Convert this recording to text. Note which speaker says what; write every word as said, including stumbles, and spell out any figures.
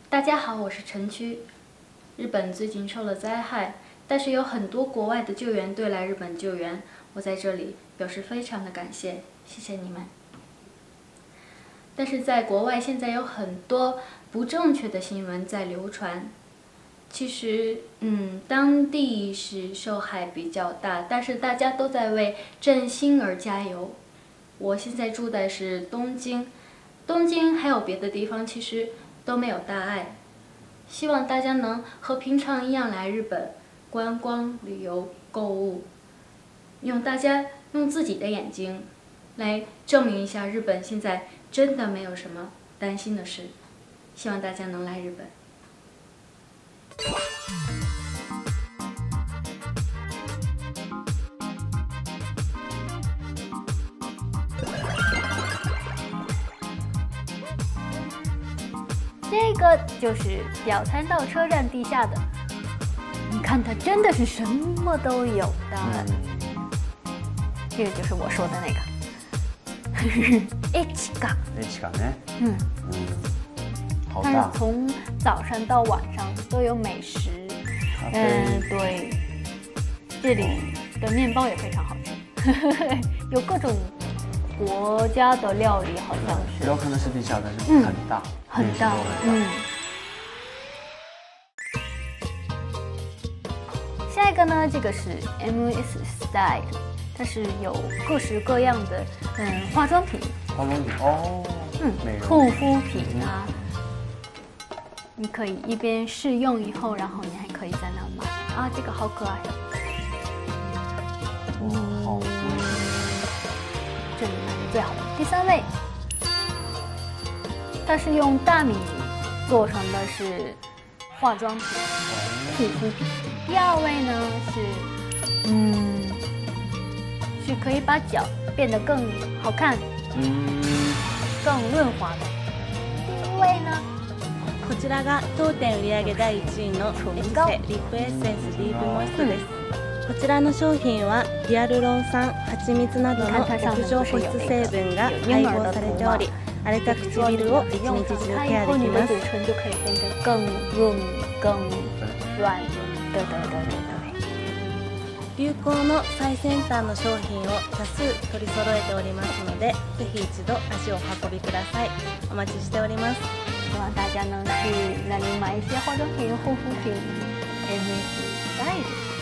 Speaker 1: 大家好，我是陈区。日本最近受了灾害，但是有很多国外的救援队来日本救援，我在这里表示非常的感谢，谢谢你们。但是在国外现在有很多不正确的新闻在流传。其实，嗯，当地是受害比较大，但是大家都在为振兴而加油。我现在住的是东京，东京还有别的地方其实都没有大碍。希望大家能和平常一样来日本观光、旅游、购物，用大家用自己的眼睛来证明一下，日本现在真的没有什么担心的事。希望大家能来日本。这个就是表参道车站地下的，你看它真的是什么都有的。嗯、这个就是我说的那个駅が。
Speaker 2: 駅がね。
Speaker 1: 嗯
Speaker 2: 嗯，好
Speaker 1: 它
Speaker 2: 大。
Speaker 1: 是从早上到晚上都有美食。嗯，对，这里的面包也非常好吃，有各种国家的料理，好像是。
Speaker 2: 不要看它是地下，但是很大。
Speaker 1: 嗯很大，嗯。下一个呢，这个是 M S Style， 它是有各式各样的嗯化妆品。
Speaker 2: 化妆品哦，
Speaker 1: 嗯，护肤品啊，你可以一边试用以后，然后你还可以在那买啊，这个好可爱。
Speaker 2: 哇，好贵。
Speaker 1: 这里买的最好的，第三位。它是用大米做成的是化妆品、护肤品。第二位呢是，嗯，是可以把脚变得更好看，嗯，更润滑的。第一位呢，
Speaker 3: こちらが当店売上第一位のエステリップエッセンスディープモイストです。こちらの商品はヒアルロン酸、蜂蜜などの極上保湿成分が配合されており。荒れた唇を一日中ケアできます。
Speaker 1: 嘴唇就可以变得更润、更软。对对对对对。
Speaker 3: 流行の最先端の商品を多数取り揃えておりますので、ぜひ一度足をお運びください。お待ちしております。
Speaker 1: 希望大家能去那里买一些化妆品、护肤品。M S Style。